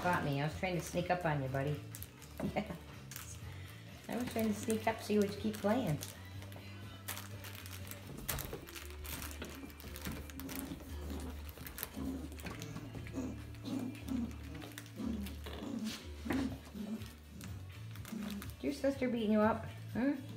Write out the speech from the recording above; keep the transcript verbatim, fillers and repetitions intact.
caught me. I was trying to sneak up on you, buddy. Yeah. I was trying to sneak up so you would keep playing. Is your sister beating you up? Huh?